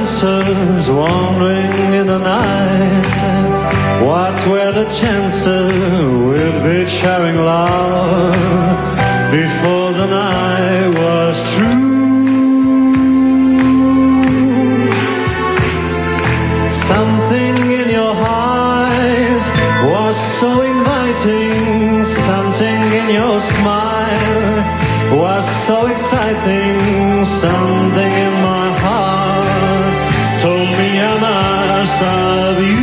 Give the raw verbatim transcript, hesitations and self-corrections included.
dancers wandering in the night. What were the chances we'd be sharing love before the night was true? Something in your eyes was so inviting, something in your smile was so exciting, something in my heart told me I must have you.